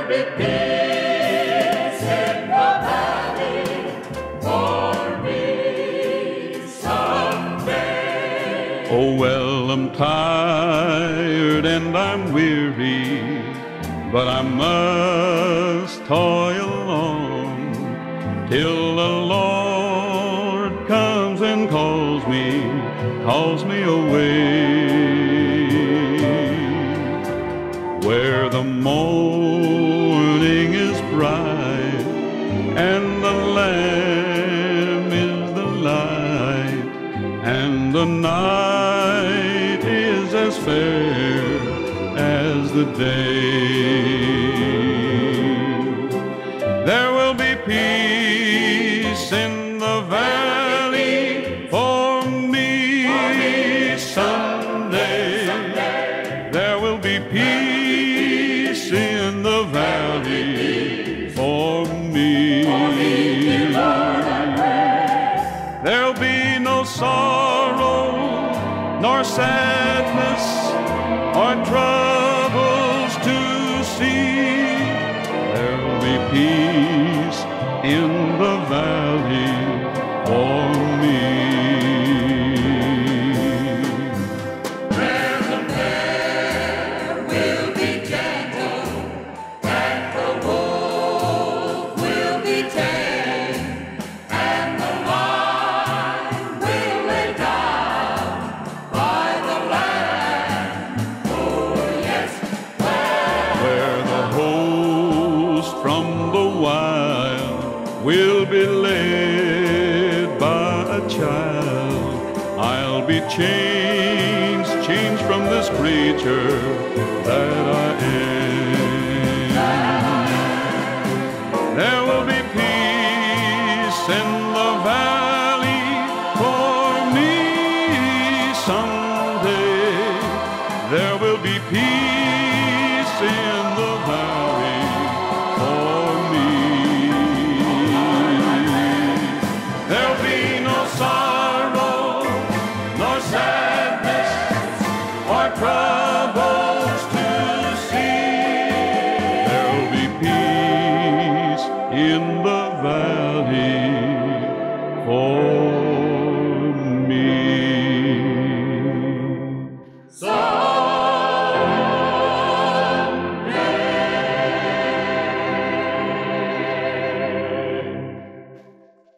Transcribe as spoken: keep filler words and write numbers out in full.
be peace in the valley for me someday. Oh, well, I'm tired and I'm weary, but I must toil on till the Lord comes and calls me, calls me away. Where the morning is bright and the Lamb is the light, and the night is as fair as the day. There will be peace in the valley for me someday. There will be peace in the valley for me. There'll be no sorrow, nor sadness, or troubles to see. There'll be peace in the valley for me. Where the bear will be gentle and the wolf will be tame, and the lion will lay down by the lamb. Oh yes, Where the host from the wild will be led by a child, I'll be changed, changed from this creature that I am. There will be peace in the valley for me someday. There will be peace in the